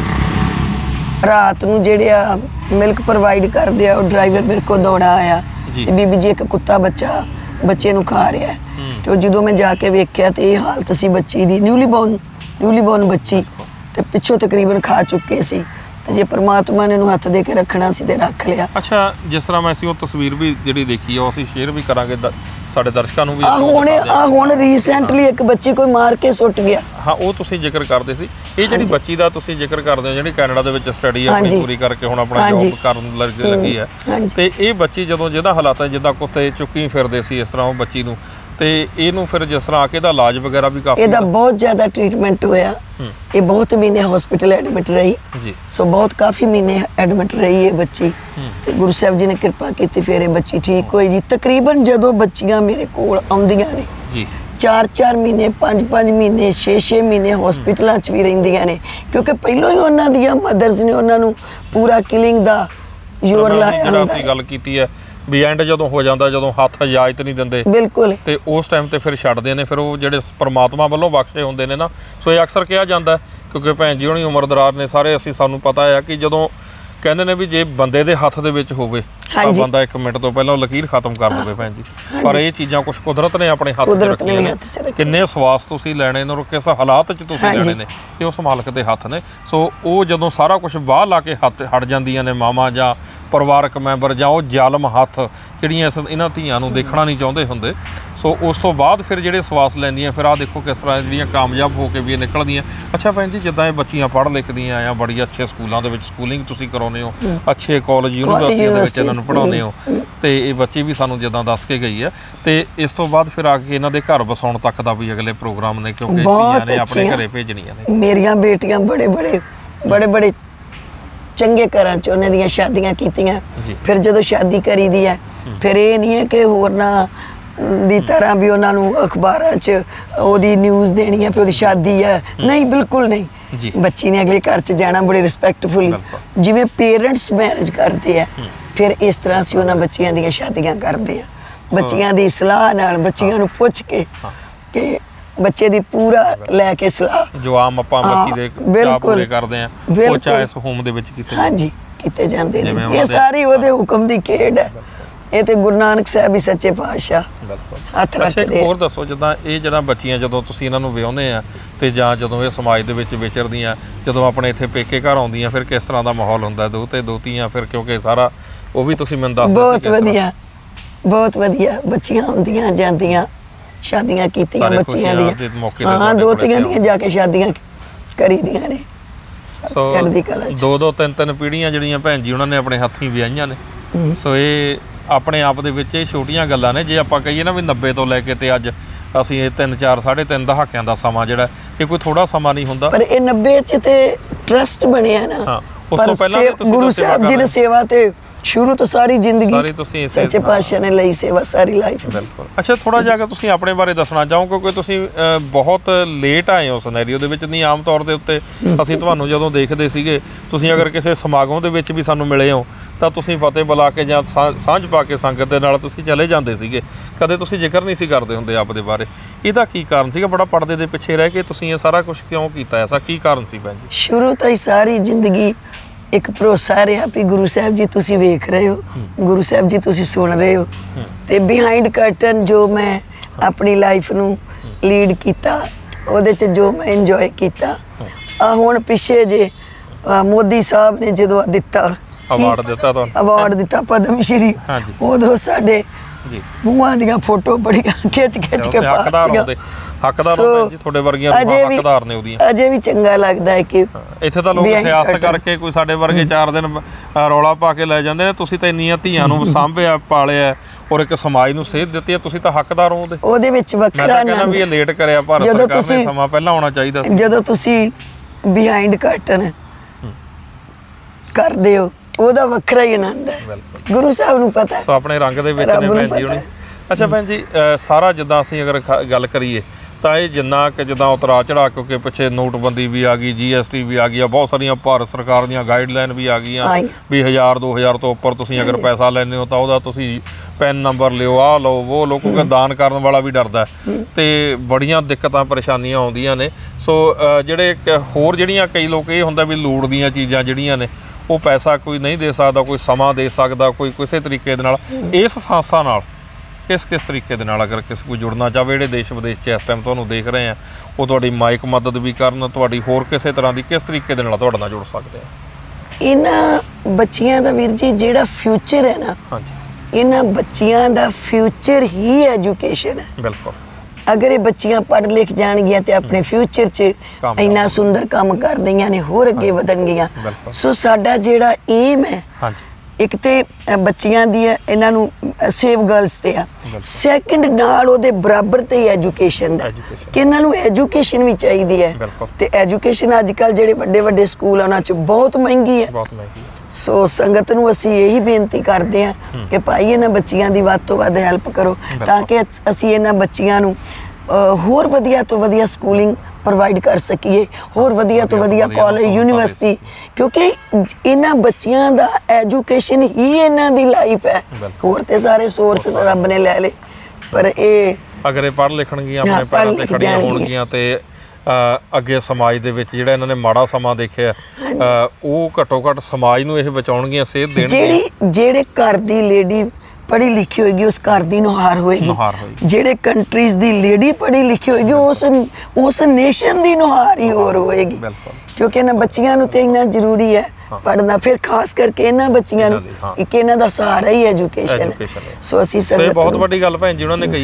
ਰਾਤ ਨੂੰ ਜਿਹੜੇ ਆ ਮਿਲਕ ਪ੍ਰੋਵਾਈਡ ਕਰਦੇ ਆ, ਉਹ ਡਰਾਈਵਰ ਮੇਰੇ ਕੋਲ ਦੌੜਾ ਆਇਆ ਤੇ ਬੀਬੀ ਜੀ ਇੱਕ ਕੁੱਤਾ ਬੱਚੇ ਨੂੰ ਖਾ ਰਿਹਾ ਤੇ ਉਹ ਜਦੋਂ ਮੈਂ ਜਾ ਕੇ ਵੇਖਿਆ ਤੇ ਇਹ ਹਾਲਤ ਸੀ ਬੱਚੀ ਦੀ, ਨਿਊਲੀ ਬੋਰਨ ਬੱਚੀ, ਤੇ ਪਿੱਛੋਂ ਤਕਰੀਬਨ ਖਾ ਚੁੱਕੇ ਸੀ। ਤੇ ਜੇ ਪਰਮਾਤਮਾ ਨੇ ਇਹਨੂੰ ਹੱਥ ਦੇ ਕੇ ਰੱਖਣਾ ਸੀ ਤੇ ਰੱਖ ਲਿਆ। ਅੱਛਾ, ਜਿਸ ਤਰ੍ਹਾਂ ਮੈਂ ਅਸੀਂ ਉਹ ਤਸਵੀਰ ਵੀ ਜਿਹੜੀ ਦੇਖੀ ਆ ਉਹ ਅਸੀਂ ਸ਼ੇਅਰ ਵੀ ਕਰਾਂਗੇ ਸਾਡੇ ਦਰਸ਼ਕਾਂ ਨੂੰ ਵੀ। ਹੁਣ ਰੀਸੈਂਟਲੀ ਇੱਕ ਬੱਚੀ ਕੋਈ ਮਾਰ ਕੇ ਸੁੱਟ ਗਿਆ। ਹਾਂ, ਉਹ ਤੁਸੀਂ ਜ਼ਿਕਰ ਕਰਦੇ ਸੀ। ਇਹ ਜਿਹੜੀ ਬੱਚੀ ਦਾ ਤੁਸੀਂ ਜ਼ਿਕਰ ਕਰਦੇ ਹੋ ਜਿਹੜੀ ਕੈਨੇਡਾ ਦੇ ਵਿੱਚ ਸਟੱਡੀ ਆਪਣੀ ਪੂਰੀ ਕਰਕੇ ਹੁਣ ਆਪਣਾ ਜੌਬ ਕਰਨ ਲੱਗੀ ਹੈ, ਤੇ ਇਹ ਬੱਚੀ ਜਦੋਂ ਜਿਹਦਾ ਹਾਲਾਤਾਂ ਜਿੱਦਾਂ ਕੁੱਤੇ ਚੁੱਕੀ ਫਿਰਦੇ ਸੀ ਇਸ ਤਰ੍ਹਾਂ ਉਹ ਬੱਚੀ ਨੂੰ, ਤੇ ਇਹਨੂੰ ਫਿਰ ਜਿਸ ਤਰ੍ਹਾਂ ਆ ਕੇ ਇਹਦਾ ਇਲਾਜ ਵਗੈਰਾ ਵੀ ਕਾਫੀ, ਇਹਦਾ ਬਹੁਤ ਜ਼ਿਆਦਾ ਟ੍ਰੀਟਮੈਂਟ ਹੋਇਆ। ਇਹ ਬਹੁਤ ਮਹੀਨੇ ਹਸਪੀਟਲ ਐਡਮਿਟ ਰਹੀ ਜੀ। ਸੋ ਬਹੁਤ ਕਾਫੀ ਮਹੀਨੇ ਐਡਮਿਟ ਰਹੀ ਇਹ ਬੱਚੀ, ਤੇ ਗੁਰੂ ਸਾਹਿਬ ਜੀ ਨੇ ਕਿਰਪਾ ਕੀਤੀ, ਫਿਰ ਇਹ ਬੱਚੀ ਠੀਕ ਹੋਈ ਜੀ। ਤਕਰੀਬਨ ਜਦੋਂ ਬੱਚੀਆਂ ਮੇਰੇ ਕੋਲ ਆਉਂਦੀਆਂ ਨੇ ਜੀ 4-4 ਮਹੀਨੇ, 5-5 ਮਹੀਨੇ, 6-6 ਮਹੀਨੇ ਹਸਪੀਟਲਾਂ 'ਚ ਵੀ ਰਹਿੰਦੀਆਂ ਨੇ, ਕਿਉਂਕਿ ਪਹਿਲਾਂ ਹੀ ਉਹਨਾਂ ਦੀਆਂ ਮਦਰਸ ਨੇ ਉਹਨਾਂ ਨੂੰ ਪੂਰਾ ਕਿਲਿੰਗ ਦਾ ਜ਼ੋਰ ਲਾਇਆ ਹੁੰਦਾ। ਅਸੀਂ ਗੱਲ ਕੀਤੀ ਹੈ ਵੀ ਐਂਡ ਜਦੋਂ ਹੋ ਜਾਂਦਾ, ਜਦੋਂ ਹੱਥ ਇਜਾਜ਼ਤ ਨਹੀਂ ਦਿੰਦੇ ਬਿਲਕੁਲ, ਤੇ ਉਸ ਟਾਈਮ ਤੇ ਫਿਰ ਛੱਡਦੇ ਨੇ, ਫਿਰ ਉਹ ਜਿਹੜੇ ਪਰਮਾਤਮਾ ਵੱਲੋਂ ਬਖਸ਼ੇ ਹੁੰਦੇ ਨੇ ਨਾ। ਸੋ ਇਹ ਅਕਸਰ ਕਿਹਾ ਜਾਂਦਾ ਕਿਉਂਕਿ ਭੈਣ ਜੀ ਹੋਣੀ ਉਮਰਦਰਾਰ ਨੇ ਸਾਰੇ, ਅਸੀਂ ਸਾਨੂੰ ਪਤਾ ਆ ਕਿ ਜਦੋਂ ਕਹਿੰਦੇ ਨੇ ਵੀ ਜੇ ਬੰਦੇ ਦੇ ਹੱਥ ਦੇ ਵਿੱਚ ਹੋਵੇ ਤਾਂ ਬੰਦਾ 1 ਮਿੰਟ ਤੋਂ ਪਹਿਲਾਂ ਲਕੀਰ ਖਤਮ ਕਰ ਦੇਵੇ ਭੈਣ ਜੀ। ਪਰ ਇਹ ਚੀਜ਼ਾਂ ਕੁਝ ਕੁਦਰਤ ਨੇ ਆਪਣੇ ਹੱਥ 'ਚ ਰੱਖੀਆਂ ਨੇ। ਕਿੰਨੇ ਸਵਾਸ ਤੁਸੀਂ ਲੈਣੇ ਨੇ, ਕਿਸ ਹਾਲਾਤ 'ਚ ਤੁਸੀਂ ਲੈਣੇ ਨੇ, ਇਹ ਉਸ ਮਾਲਕ ਦੇ ਹੱਥ ਨੇ। ਸੋ ਉਹ ਜਦੋਂ ਸਾਰਾ ਕੁਝ ਬਾਹ ਲਾ ਕੇ ਹਟ ਜਾਂਦੀਆਂ ਨੇ ਮਾਵਾਂ ਜਾਂ ਪਰਿਵਾਰਕ ਮੈਂਬਰ, ਜਾਂ ਉਹ ਜ਼ਾਲਮ ਹੱਥ ਜਿਹੜੀਆਂ ਇਹਨਾਂ ਧੀਆਂ ਨੂੰ ਦੇਖਣਾ ਨਹੀਂ ਚਾਹੁੰਦੇ ਹੁੰਦੇ, ਸੋ ਉਸ ਤੋਂ ਬਾਅਦ ਫਿਰ ਜਿਹੜੇ ਸਵਾਸ ਲੈਂਦੀਆਂ, ਫਿਰ ਆਹ ਦੇਖੋ ਕਿਸ ਤਰ੍ਹਾਂ ਜਿਹੜੀਆਂ ਕਾਮਯਾਬ ਹੋ ਕੇ ਵੀ ਇਹ ਨਿਕਲਦੀਆਂ। ਅੱਛਾ ਭੈਣ ਜੀ, ਜਿੱਦਾਂ ਇਹ ਬੱਚੀਆਂ ਪੜ੍ਹ ਲਿਖਦੀਆਂ ਆ, ਬੜੀ ਅੱਛੇ ਸਕੂਲਾਂ ਦੇ ਵਿੱਚ ਸਕੂਲਿੰਗ ਤੁਸੀਂ ਕਰੋ ਪੜਾਉਂਦੇ ਹੋ, ਅੱਛੇ ਕਾਲਜ ਯੂਨੀਵਰਸਿਟੀਆਂ ਦੇ ਵਿੱਚ ਇਹਨਾਂ ਨੂੰ ਪੜਾਉਂਦੇ ਹੋ, ਤੇ ਇਹ ਬੱਚੀ ਵੀ ਸਾਨੂੰ ਜਿੱਦਾਂ ਦੱਸ ਕੇ ਗਈ ਹੈ। ਤੇ ਇਸ ਤੋਂ ਬਾਅਦ ਫਿਰ ਆ ਕੇ ਇਹਨਾਂ ਦੇ ਘਰ ਵਸਾਉਣ ਤੱਕ ਦਾ ਵੀ ਅਗਲੇ ਪ੍ਰੋਗਰਾਮ ਨੇ, ਕਿਉਂਕਿ ਧੀਆਂ ਨੇ ਆਪਣੇ ਘਰੇ ਭੇਜਣੀਆਂ ਨੇ। ਮੇਰੀਆਂ ਬੇਟੀਆਂ ਬੜੇ ਚੰਗੇ ਘਰਾਂ 'ਚ ਉਹਨਾਂ ਦੀਆਂ ਸ਼ਾਦੀਆਂ ਕੀਤੀਆਂ। ਫਿਰ ਜਦੋਂ ਸ਼ਾਦੀ ਕਰੀ ਦੀ ਹੈ, ਫਿਰ ਇਹ ਨਹੀਂ ਹੈ ਕਿ ਹੋਰਨਾਂ ਦੀ ਤਰ੍ਹਾਂ ਵੀ ਉਹਨਾਂ ਨੂੰ ਅਖਬਾਰਾਂ 'ਚ ਉਹਦੀ ਨਿਊਜ਼ ਦੇਣੀ ਹੈ ਵੀ ਉਹਦੀ ਸ਼ਾਦੀ ਹੈ, ਨਹੀਂ, ਬਿਲਕੁਲ ਨਹੀਂ। ਬੱਚੀ ਨੇ ਅਗਲੇ ਘਰ 'ਚ ਜਾਣਾ ਬੜੇ ਰਿਸਪੈਕਟਫੁਲੀ, ਜਿਵੇਂ ਪੇਰੈਂਟਸ ਮੈਰਿਜ ਕਰਦੇ ਆ, ਫਿਰ ਇਸ ਤਰ੍ਹਾਂ ਅਸੀਂ ਉਹਨਾਂ ਬੱਚਿਆਂ ਦੀਆਂ ਸ਼ਾਦੀਆਂ ਕਰਦੇ ਆ, ਬੱਚਿਆਂ ਦੀ ਸਲਾਹ ਨਾਲ, ਬੱਚਿਆਂ ਨੂੰ ਪੁੱਛ ਕੇ ਕਿ ਬੱਚੇ ਦੀ ਪੂਰਾ ਲੈ ਕੇ ਸਲਾਹ, ਜੋ ਆਮ ਆਪਾਂ ਬੱਚੀ ਦੇ ਚਾਅ ਪੂਰੇ ਕਰਦੇ ਆ, ਉਹ ਚਾਹੇ ਇਸ ਹੋਮ ਦੇ ਵਿੱਚ ਕੀਤੇ, ਹਾਂਜੀ, ਕੀਤੇ ਜਾਂਦੇ ਨੇ। ਇਹ ਸਾਰੀ ਉਹਦੇ ਹੁਕਮ ਦੀ ਖੇਡ ਹੈ। ਇਹ ਤੇ ਗੁਰੂ ਨਾਨਕ ਸਾਹਿਬ ਹੀ ਸੱਚੇ ਪਾਤਸ਼ਾਹ ਹੱਥ ਰੱਖਦੇ। ਹੋਰ ਦੱਸੋ, ਜਿੱਦਾਂ ਇਹ ਜਿਹੜਾ ਬੱਚੀਆਂ ਜਦੋਂ ਤੁਸੀਂ ਇਹਨਾਂ ਨੂੰ ਵਿਆਹੁੰਦੇ ਆ, ਤੇ ਜਾਂ ਜਦੋਂ ਇਹ ਸਮਾਜ ਦੇ ਵਿੱਚ ਵਿਚਰਦੀਆਂ, ਜਦੋਂ ਆਪਣੇ ਇੱਥੇ ਪੇਕੇ ਘਰ ਆਉਂਦੀਆਂ, ਫਿਰ ਕਿਸ ਤਰ੍ਹਾਂ ਦਾ ਮਾਹੌਲ ਹੁੰਦਾ? ਦੋ ਤੇ ਦੋਤੀਆਂ ਫਿਰ, ਕਿਉਂਕਿ ਸਾਰਾ ਉਹ ਵੀ ਤੁਸੀਂ ਮੈਨੂੰ ਦੱਸ ਦਿਓ। ਬਹੁਤ ਵਧੀਆ ਬੱਚੀਆਂ ਹੁੰਦੀਆਂ ਜਾਂਦੀਆਂ, ਸ਼ਾਦੀਆਂ ਕੀਤੀਆਂ ਬੱਚੀਆਂ ਦੀਆਂ, ਹਾਂ, ਦੋਤੀਆਂ ਦੀਆਂ ਜਾ ਕੇ ਸ਼ਾਦੀਆਂ ਕਰੀਦੀਆਂ ਨੇ। ਚੜ੍ਹਦੀ ਕਲਾ 'ਚ ਦੋ ਤਿੰਨ ਪੀੜ੍ਹੀਆਂ ਜਿਹੜੀਆਂ ਭੈਣ ਜੀ ਉਹਨਾਂ ਨੇ ਆਪਣੇ ਹੱਥੀਂ ਵਿਆਹੀਆਂ ਨੇ। ਸੋ ਇਹ ਆਪਣੇ ਆਪ ਦੇ ਵਿੱਚ ਇਹ ਛੋਟੀਆਂ ਗੱਲਾਂ ਨੇ। ਜੇ ਆਪਾਂ ਕਹੀਏ ਨਾ ਵੀ 90 ਤੋਂ ਲੈ ਕੇ ਤੇ ਅੱਜ ਅਸੀਂ ਇਹ 3-4 ਸਾਢੇ 3 ਦਹਾਕਿਆਂ ਦਾ ਸਮਾਂ ਜਿਹੜਾ, ਇਹ ਕੋਈ ਥੋੜਾ ਸਮਾਂ ਨਹੀਂ ਹੁੰਦਾ। ਪਰ ਇਹ 90 'ਚ ਤੇ ਟਰਸਟ ਬਣਿਆ ਨਾ, ਉਸ ਤੋਂ ਪਹਿਲਾਂ ਗੁਰੂ ਸਾਹਿਬ ਜੀ ਨੇ ਸੇਵਾ ਤੇ ਸ਼ੁਰੂ ਤੋਂ ਸਾਰੀ ਜ਼ਿੰਦਗੀ ਸੱਚੇ ਪਾਤਸ਼ਾਹ ਨੇ ਲਈ ਸੇਵਾ, ਸਾਰੀ ਲਾਈਫ। ਬਿਲਕੁਲ। ਅੱਛਾ, ਥੋੜਾ ਜਿਹਾ ਤੁਸੀਂ ਆਪਣੇ ਬਾਰੇ ਦੱਸਣਾ ਚਾਹੋ, ਕਿਉਂਕਿ ਤੁਸੀਂ ਬਹੁਤ ਲੇਟ ਆਏ ਹੋ ਸਿਨੈਰੀਓ ਦੇ ਵਿੱਚ। ਨਹੀਂ, ਆਮ ਤੌਰ ਦੇ ਉੱਤੇ ਅਸੀਂ ਤੁਹਾਨੂੰ ਜਦੋਂ ਦੇਖਦੇ ਸੀਗੇ, ਤੁਸੀਂ ਅਗਰ ਕਿਸੇ ਸਮਾਗਮ ਦੇ ਵਿੱਚ ਵੀ ਸਾਨੂੰ ਮਿਲੇ ਹੋ ਤਾਂ ਤੁਸੀਂ ਫਤਿਹ ਬੁਲਾ ਕੇ ਜਾਂ ਸਾਂਝ ਪਾ ਕੇ ਸੰਗਤ ਦੇ ਨਾਲ ਤੁਸੀਂ ਚਲੇ ਜਾਂਦੇ ਸੀਗੇ, ਕਦੇ ਤੁਸੀਂ ਜ਼ਿਕਰ ਨਹੀਂ ਸੀ ਕਰਦੇ ਹੁੰਦੇ ਆਪ ਦੇ ਬਾਰੇ। ਇਹਦਾ ਕੀ ਕਾਰਨ ਸੀਗਾ? ਬੜਾ ਪਰਦੇ ਦੇ ਪਿੱਛੇ ਰਹਿ ਕੇ ਤੁਸੀਂ ਇਹ ਸਾਰਾ ਕੁਝ ਕਿਉਂ ਕੀਤਾ? ਐਸਾ ਕੀ ਕਾਰਨ ਸੀ ਭੈਣ ਜੀ? ਸ਼ੁਰੂ ਤੋਂ ਹੀ ਸਾਰੀ ਜ਼ਿੰਦਗੀ ਇੱਕ ਭਰੋਸਾ ਰਿਹਾ ਵੀ ਗੁਰੂ ਸਾਹਿਬ ਜੀ ਤੁਸੀਂ ਵੇਖ ਰਹੇ ਹੋ, ਗੁਰੂ ਸਾਹਿਬ ਜੀ ਤੁਸੀਂ ਸੁਣ ਰਹੇ ਹੋ। ਤੇ ਬਿਹਾਈਂਡ ਕਰਟਨ ਜੋ ਮੈਂ ਆਪਣੀ ਲਾਈਫ ਨੂੰ ਲੀਡ ਕੀਤਾ, ਉਹਦੇ 'ਚ ਜੋ ਮੈਂ ਇੰਜੋਏ ਕੀਤਾ, ਆ ਹੁਣ ਪਿੱਛੇ ਜੇ ਮੋਦੀ ਸਾਹਿਬ ਨੇ ਜਦੋਂ ਦਿੱਤਾ ਅਵਾਰਡ ਦਿੱਤਾ, ਤੁਹਾਨੂੰ ਅਵਾਰਡ ਦਿੱਤਾ ਪਦਮ ਸ਼੍ਰੀ, ਉਦੋਂ ਸਾਡੇ ਮੂੰਹਾਂ ਦੀਆਂ ਫੋਟੋ ਬੜੀਆਂ ਖਿੱਚ ਕੇ ਪਾਤੀਆਂ। ਹੱਕਦਾਰ ਹੋ ਜੀ, ਤੁਹਾਡੇ ਵਰਗੀਆਂ ਹੱਕਦਾਰ ਨੇ ਉਹਦੀਆਂ। ਅਜੇ ਵੀ ਚੰਗਾ ਲੱਗਦਾ ਹੈ ਕਿ ਇੱਥੇ ਤਾਂ ਲੋਕ ਸਿਆਸਤ ਕਰਕੇ ਕੋਈ ਸਾਡੇ ਵਰਗੇ 4 ਦਿਨ ਰੌਲਾ ਪਾ ਕੇ ਲੈ ਜਾਂਦੇ ਨੇ। ਤੁਸੀਂ ਤਾਂ ਇੰਨੀਆਂ ਧੀਆਂ ਨੂੰ ਸਾਂਭਿਆ, ਪਾਲਿਆ, ਔਰ ਇੱਕ ਸਮਾਜ ਨੂੰ ਸੇਧ ਦਿੱਤੀ ਹੈ, ਤੁਸੀਂ ਤਾਂ ਹੱਕਦਾਰ ਹੋ ਉਹਦੇ ਵਿੱਚ। ਵੱਖਰਾ ਨਾ ਵੀ ਇਹ ਲੇਟ ਕਰਿਆ, ਭਾਰਤ ਸਰਕਾਰ ਨੇ ਸਮਾਂ ਪਹਿਲਾਂ ਆਉਣਾ ਚਾਹੀਦਾ ਸੀ। ਜਦੋਂ ਤੁਸੀਂ ਬਿਹਾਈਂਡ ਕਰਟਨ ਕਰਦੇ ਹੋ, ਉਹਦਾ ਵੱਖਰਾ ਹੀ ਆਨੰਦ ਹੈ, ਗੁਰੂ ਸਾਹਿਬ ਨੂੰ ਪਤਾ ਹੈ। ਸੋ ਆਪਣੇ ਰੰਗ ਦੇ ਵਿੱਚ ਨੇ ਭੈਣ ਜੀ ਹੁਣੀ। ਅੱਛਾ ਭੈਣ ਜੀ, ਸਾਰਾ ਜਿੱਦਾਂ ਅਸੀਂ ਅਗਰ ਗੱਲ ਕਰੀਏ ਤਾਂ ਇਹ ਜਿੰਨਾ ਕਿ ਜਿੱਦਾਂ ਉਤਰਾ ਚੜਾ, ਕਿਉਂਕਿ ਪਿੱਛੇ ਨੋਟਬੰਦੀ ਵੀ ਆ ਗਈ, GST ਵੀ ਆ ਗਈ ਆ, ਬਹੁਤ ਸਾਰੀਆਂ ਭਾਰਤ ਸਰਕਾਰ ਦੀਆਂ ਗਾਈਡਲਾਈਨ ਵੀ ਆ ਗਈਆਂ ਵੀ 1000-2000 ਤੋਂ ਉੱਪਰ ਤੁਸੀਂ ਅਗਰ ਪੈਸਾ ਲੈਂਦੇ ਹੋ ਤਾਂ ਉਹਦਾ ਤੁਸੀਂ ਪੈਨ ਨੰਬਰ ਲਿਓ, ਆਹ ਲਓ, ਉਹ ਲਓ, ਕਿਉਂਕਿ ਦਾਨ ਕਰਨ ਵਾਲਾ ਵੀ ਡਰਦਾ ਤੇ ਬੜੀਆਂ ਦਿੱਕਤਾਂ ਪਰੇਸ਼ਾਨੀਆਂ ਆਉਂਦੀਆਂ ਨੇ। ਸੋ ਜਿਹੜੇ ਹੋਰ ਜਿਹੜੀਆਂ ਕਈ ਲੋਕ ਇਹ ਹੁੰਦਾ ਵੀ ਲੋੜ ਦੀਆਂ ਚੀਜ਼ਾਂ ਜਿਹੜੀਆਂ ਨੇ ਉਹ ਪੈਸਾ ਕੋਈ ਨਹੀਂ ਦੇ ਸਕਦਾ, ਕੋਈ ਸਮਾਂ ਦੇ ਸਕਦਾ, ਕੋਈ ਕਿਸੇ ਤਰੀਕੇ ਦੇ ਨਾਲ। ਇਸ ਸੰਸਥਾ ਨਾਲ ਕਿਸ ਤਰੀਕੇ ਦੇ ਨਾਲ ਅਗਰ ਕਿਸੇ ਕੋਈ ਜੁੜਨਾ ਚਾਹਵੇ, ਜਿਹੜੇ ਦੇਸ਼ ਵਿਦੇਸ਼ 'ਚ ਇਸ ਟਾਈਮ ਤੁਹਾਨੂੰ ਦੇਖ ਰਹੇ ਆ, ਉਹ ਤੁਹਾਡੀ ਮਾਇਕ ਮਦਦ ਵੀ ਕਰਨ, ਤੁਹਾਡੀ ਹੋਰ ਕਿਸੇ ਤਰ੍ਹਾਂ ਦੀ ਕਿਸ ਤਰੀਕੇ ਦੇ ਨਾਲ ਤੁਹਾਡੇ ਨਾਲ ਜੁੜ ਸਕਦੇ ਆ? ਇਹਨਾਂ ਬੱਚੀਆਂ ਦਾ ਵੀਰ ਜੀ ਜਿਹੜਾ ਫਿਊਚਰ ਹੈ ਨਾ, ਹਾਂਜੀ, ਇਹਨਾਂ ਬੱਚੀਆਂ ਦਾ ਫਿਊਚਰ ਹੀ ਐਜੂਕੇਸ਼ਨ ਹੈ। ਬਿਲਕੁਲ। ਅਗਰ ਇਹ ਬੱਚੀਆਂ ਪੜ੍ਹ ਲਿਖ ਜਾਣਗੀਆਂ ਤੇ ਆਪਣੇ ਫਿਊਚਰ 'ਚ ਇੰਨਾ ਸੁੰਦਰ ਕੰਮ ਕਰਦੀਆਂ ਨੇ, ਹੋਰ ਅੱਗੇ ਵਧਣਗੀਆਂ। ਸੋ ਸਾਡਾ ਜਿਹੜਾ ਏਮ ਹੈ, ਇੱਕ ਤੇ ਬੱਚੀਆਂ ਦੀ ਇਹਨਾਂ ਨੂੰ ਸੇਵ ਗਰਲਸ ਤੇ ਆ, ਸੈਕਿੰਡ ਨਾਲ ਉਹਦੇ ਬਰਾਬਰ ਤੇ ਐਜੂਕੇਸ਼ਨ ਦਾ, ਕਿ ਇਹਨਾਂ ਨੂੰ ਐਜੂਕੇਸ਼ਨ ਵੀ ਚਾਹੀਦੀ ਹੈ। ਤੇ ਐਜੂਕੇਸ਼ਨ ਅੱਜ ਕੱਲ੍ਹ ਜਿਹੜੇ ਵੱਡੇ ਵੱਡੇ ਸਕੂਲ ਉਹਨਾਂ 'ਚ ਬਹੁਤ ਮਹਿੰਗੀ ਹੈ। ਸੋ ਸੰਗਤ ਨੂੰ ਅਸੀਂ ਇਹੀ ਬੇਨਤੀ ਕਰਦੇ ਹਾਂ ਕਿ ਭਾਈ ਇਹਨਾਂ ਬੱਚੀਆਂ ਦੀ ਵੱਧ ਤੋਂ ਵੱਧ ਹੈਲਪ ਕਰੋ, ਤਾਂ ਕਿ ਅਸੀਂ ਇਹਨਾਂ ਬੱਚੀਆਂ ਨੂੰ ਹੋਰ ਵਧੀਆ ਤੋਂ ਵਧੀਆ ਸਕੂਲਿੰਗ ਪ੍ਰੋਵਾਈਡ ਕਰ ਸਕੀਏ, ਹੋਰ ਵਧੀਆ ਤੋਂ ਵਧੀਆ ਕਾਲਜ, ਯੂਨੀਵਰਸਿਟੀ, ਕਿਉਂਕਿ ਇਹਨਾਂ ਬੱਚਿਆਂ ਦਾ ਐਜੂਕੇਸ਼ਨ ਹੀ ਇਹਨਾਂ ਦੀ ਲਾਈਫ ਹੈ। ਹੋਰ ਤੇ ਸਾਰੇ ਸੋਰਸ ਰੱਬ ਨੇ ਲੈ ਲਏ, ਪਰ ਇਹ ਅਗਰ ਇਹ ਪੜ੍ਹ ਲਿਖਣਗੀਆਂ, ਆਪਣੇ ਪੈਰਾਂ ਤੇ ਖੜੀਆਂ ਹੋਣਗੀਆਂ ਤੇ ਅੱਗੇ ਸਮਾਜ ਦੇ ਵਿੱਚ ਜਿਹੜਾ ਇਹਨਾਂ ਨੇ ਮਾੜਾ ਸਮਾਂ ਦੇਖਿਆ, ਉਹ ਘੱਟੋ ਘੱਟ ਸਮਾਜ ਨੂੰ ਇਹ ਬਚਾਉਣਗੀਆਂ, ਸੇਧ ਦੇਣਗੀਆਂ। ਜਿਹੜੇ ਘਰ ਦੀ ਲੇਡੀ ਪੜ੍ਹੀ ਲਿਖੀ ਹੋਏਗੀ ਉਸ ਘਰ ਦੀ ਨੁਹਾਰ ਹੋਏਗੀ, ਜਿਹੜੇ ਕੰਟਰੀਜ਼ ਦੀ ਲੇਡੀ ਪੜ੍ਹੀ ਲਿਖੀ ਹੋਏਗੀ ਉਸ ਨੇਸ਼ਨ ਦੀ ਨੁਹਾਰ ਹੀ ਹੋਰ ਹੋਏਗੀ। ਕਿਉਂਕਿ ਇਹਨਾਂ ਬੱਚੀਆਂ ਨੂੰ ਤੇ ਇੰਨਾ ਜ਼ਰੂਰੀ ਹੈ ਪੜ੍ਹਨਾ, ਫਿਰ ਖਾਸ ਕਰਕੇ ਇਹਨਾਂ ਬੱਚੀਆਂ ਨੂੰ ਇੱਕ ਇਹਨਾਂ ਦਾ ਸਹਾਰਾ ਹੀ ਐਜੂਕੇਸ਼ਨ ਹੈ। ਸੋ ਅਸੀਂ ਸੰਗਤ ਬਹੁਤ ਵੱਡੀ ਗੱਲ ਭੈਣ ਜੀ ਉਹਨਾਂ ਨੇ ਕਹੀ ਹੈ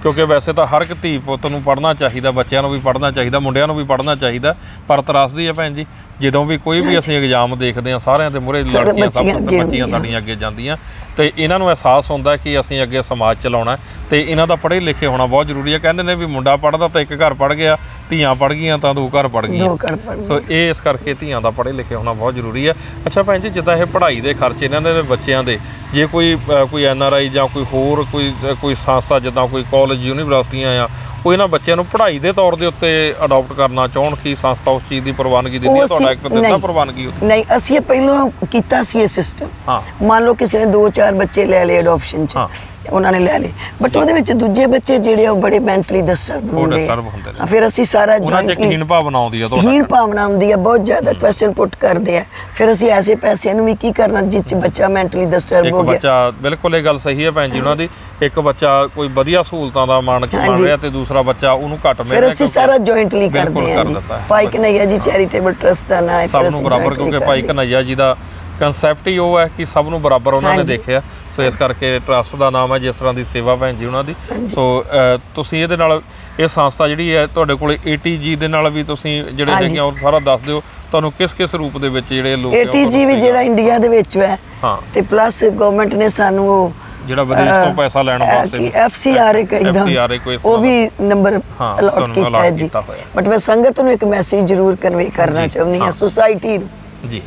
ਕਿਉਂਕਿ ਵੈਸੇ ਤਾਂ ਹਰ ਇੱਕ ਧੀ ਪੁੱਤ ਨੂੰ ਪੜ੍ਹਨਾ ਚਾਹੀਦਾ, ਬੱਚਿਆਂ ਨੂੰ ਵੀ ਪੜ੍ਹਨਾ ਚਾਹੀਦਾ, ਮੁੰਡਿਆਂ ਨੂੰ ਵੀ ਪੜ੍ਹਨਾ ਚਾਹੀਦਾ, ਪਰ ਤਰਾਸਦੀ ਹੈ ਭੈਣ ਜੀ ਜਦੋਂ ਵੀ ਕੋਈ ਵੀ ਅਸੀਂ ਐਗਜ਼ਾਮ ਦੇਖਦੇ ਹਾਂ ਸਾਰਿਆਂ ਦੇ ਮੂਹਰੇ ਲੜਕੀਆਂ ਬੱਚੀਆਂ ਸਾਡੀਆਂ ਅੱਗੇ ਜਾਂਦੀਆਂ ਤੇ ਇਹਨਾਂ ਨੂੰ ਅਹਿਸਾਸ ਹੁੰਦਾ ਕਿ ਅਸੀਂ ਅੱਗੇ ਸਮਾਜ ਚਲਾਉਣਾ ਤੇ ਇਹਨਾਂ ਦਾ ਪੜ੍ਹੇ ਲਿਖੇ ਹੋਣਾ ਬਹੁਤ ਜ਼ਰੂਰੀ ਹੈ। ਕਹਿੰਦੇ ਨੇ ਵੀ ਮੁੰਡਾ ਪੜ੍ਹਦਾ ਤਾਂ ਇੱਕ ਘਰ ਪੜ੍ਹ ਗਿਆ, ਧੀਆਂ ਪੜ੍ਹ ਗਈਆਂ ਤਾਂ ਦੋ ਘਰ ਪੜ੍ਹ ਗਈਆਂ। ਸੋ ਇਹ ਇਸ ਕਰਕੇ ਧੀਆਂ ਦਾ ਪੜ੍ਹੇ ਲਿਖੇ ਹੋਣਾ ਬਹੁਤ ਜ਼ਰੂਰੀ ਹੈ। ਅੱਛਾ ਭੈਣ ਜੀ, ਜਿੱਦਾਂ ਇਹ ਪੜ੍ਹਾਈ ਦੇ ਖਰਚੇ ਇਹਨਾਂ ਦੇ ਬੱਚਿਆਂ ਦੇ, ਜੇ ਕੋਈ NRI ਜਾਂ ਕੋਈ ਹੋਰ ਕੋਈ ਸੰਸਥਾ ਜਿੱਦਾਂ ਕੋਈ ਕਾਲਜ ਯੂਨੀਵਰਸਿਟੀਆਂ ਆ, ਉਹ ਇਹਨਾਂ ਬੱਚਿਆਂ ਨੂੰ ਪੜ੍ਹਾਈ ਦੇ ਤੌਰ ਦੇ ਉੱਤੇ ਅਡਾਪਟ ਕਰਨਾ ਚਾਹੁਣ, ਕੀ ਸੰਸਥਾ ਉਸ ਚੀਜ਼ ਦੀ ਪ੍ਰਵਾਨਗੀ ਦਿੰਦੀ ਹੈ? ਤੁਹਾਡਾ ਇੱਕ ਦਿੰਦਾ ਪ੍ਰਵਾਨਗੀ? ਨਹੀਂ, ਅਸੀਂ ਪਹਿਲਾਂ ਕੀਤਾ ਸੀ ਇਹ ਸਿਸਟਮ। ਹਾਂ, ਮੰਨ ਲਓ ਕਿਸੇ ਨੇ 2-4 ਬੱਚੇ ਲੈ ਲਏ ਅਡਾਪਸ਼ਨ 'ਚ, ਉਹਨਾਂ ਨੇ ਲੈ ਲਏ, ਬਟ ਉਹਦੇ ਵਿੱਚ ਦੂਜੇ ਬੱਚੇ ਜਿਹੜੇ ਆ ਉਹ ਬੜੇ ਮੈਂਟਲੀ ਡਿਸਟਰਬ ਹੁੰਦੇ ਆ। ਫਿਰ ਅਸੀਂ ਸਾਰਾ ਜੁਆਇੰਟਲੀ ਹੀਣ ਭਾਵਨਾ ਆਉਂਦੀ ਆ, ਬਹੁਤ ਜ਼ਿਆਦਾ ਕੁਐਸਚਨ ਪੁੱਟ ਕਰਦੇ ਆ। ਫਿਰ ਅਸੀਂ ਐਸੇ ਪੈਸਿਆਂ ਨੂੰ ਵੀ ਕੀ ਕਰਨਾ ਜਿਸ 'ਚ ਬੱਚਾ ਮੈਂਟਲੀ ਡਿਸਟਰਬ ਹੋ ਗਿਆ। ਬੱਚਾ ਬਿਲਕੁਲ ਇਹ ਗੱਲ ਸਹੀ ਹੈ ਭੈਣ ਜੀ ਉਹਨਾਂ ਦੀ, ਇੱਕ ਬੱਚਾ ਕੋਈ ਵਧੀਆ ਸਹੂਲਤਾਂ ਦਾ ਮਾਣ ਰਿਹਾ ਤੇ ਦੂਸਰਾ ਬੱਚਾ ਉਹਨੂੰ ਘੱਟ ਮਿਲ ਰਿਹਾ। ਫਿਰ ਅਸੀਂ ਸਾਰਾ ਜੁਆਇੰਟਲੀ ਕਰਦੇ ਆ ਜੀ। ਭਾਈ ਕਨ੍ਹਈਆ ਜੀ ਚੈਰੀਟੇਬਲ ਟਰਸਟ ਦਾ ਨਾਮ ਹੈ। ਸਭ ਨੂੰ ਬਰਾਬਰ, ਕਿਉਂਕਿ ਭਾਈ ਕਨ੍ਹਈਆ ਜੀ ਦਾ ਕਨਸੈਪਟ ਹੀ ਉਹ ਹੈ ਕਿ ਸਭ ਨੂੰ ਬਰਾਬਰ ਉਹਨਾਂ ਨੇ ਦੇਖਿਆ। ਸੋ ਇਸ ਕਰਕੇ ਟਰਸਟ ਦਾ ਨਾਮ ਹੈ ਜਿਸ ਤਰ੍ਹਾਂ ਦੀ ਸੇਵਾ ਭੈਣ ਜੀ ਉਹਨਾਂ ਦੀ। ਸੋ ਤੁਸੀਂ ਇਹਦੇ ਨਾਲ ਇਹ ਸੰਸਥਾ ਜਿਹੜੀ ਹੈ ਤੁਹਾਡੇ ਕੋਲ ATG ਦੇ ਨਾਲ ਵੀ ਤੁਸੀਂ ਜਿਹੜੇ ਹੈਗੇ ਉਹ ਸਾਰਾ ਦੱਸ ਦਿਓ, ਤੁਹਾਨੂੰ ਕਿਸ ਰੂਪ ਦੇ ਵਿੱਚ ਜਿਹੜੇ ਲੋਕ ATG ਵੀ ਜਿਹੜਾ ਇੰਡੀਆ ਦੇ ਵਿੱਚ ਹੈ, ਤੇ ਪਲੱਸ ਗਵਰਨਮੈਂਟ ਨੇ ਸਾਨੂੰ ਉਹ ਜਿਹੜਾ ਵਿਦੇਸ਼ ਤੋਂ ਪੈਸਾ ਲੈਣ ਵਾਸਤੇ FCRA ਕਹਿੰਦਾ, ਉਹ ਵੀ ਨੰਬਰ ਅਲਾਟ ਕੀਤਾ ਹੈ ਜੀ। ਬਟ ਮੈਂ ਸੰਗਤ ਨੂੰ ਇੱਕ ਮੈਸੇਜ ਜ਼ਰੂਰ ਕਨਵੇ ਕਰਨਾ ਚਾਹੁੰਦੀ ਹਾਂ, ਸੁਸਾਇਟੀ ਨੂੰ ਜੀ,